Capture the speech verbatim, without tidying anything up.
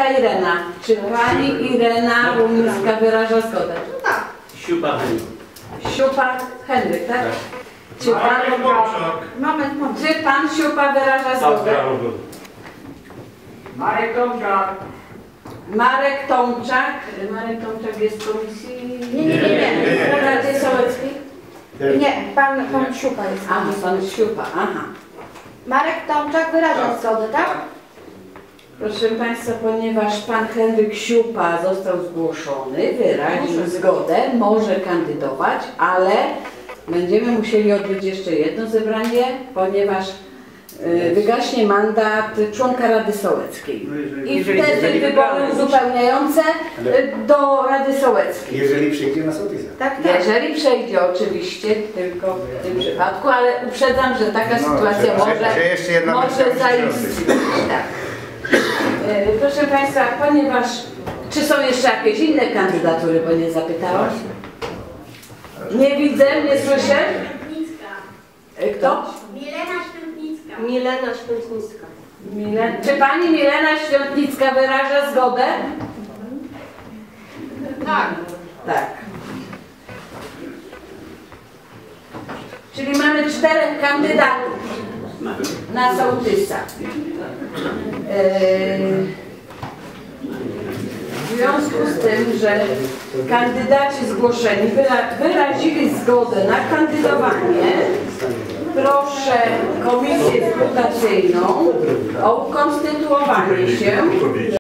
Łumińska Irena. Czy pani Irena Łumińska wyraża zgodę? Tak. Siupa Henryk. Siupa Henryk, tak? Czy pan, Moment, moment. czy pan Siupa wyraża zgodę? Marek Tomczak. Marek Tomczak. Marek Tomczak jest z komisji... Nie, nie, nie, nie. Rady Sołeckiej? Nie, pan, pan Siupa jest. Aha, pan Siupa, aha. Marek Tomczak wyraża zgodę, tak? Proszę Państwa, ponieważ pan Henryk Siupa został zgłoszony, wyraził zgodę, może kandydować, ale będziemy musieli odbyć jeszcze jedno zebranie, ponieważ y, wygaśnie mandat członka Rady Sołeckiej. I wtedy wybory uzupełniające y, do Rady Sołeckiej. Jeżeli przyjdzie na sołtysa. Tak, tak. Jeżeli przejdzie oczywiście, tylko w tym przypadku, ale uprzedzam, że taka No, sytuacja że- może, że- że jeszcze jedna może będzie zaistnieć. Tak. E, Proszę Państwa, ponieważ... Czy są jeszcze jakieś inne kandydatury, bo nie zapytałam? Nie widzę, nie słyszę. E, Kto? Milena Świątnicka. Milena Świątnicka. Milen... Czy Pani Milena Świątnicka wyraża zgodę? Tak. Tak. Czyli mamy czterech kandydatów na sołtysa. Yy, W związku z tym, że kandydaci zgłoszeni wyra wyrazili zgodę na kandydowanie, proszę Komisję Rekrutacyjną o ukonstytuowanie się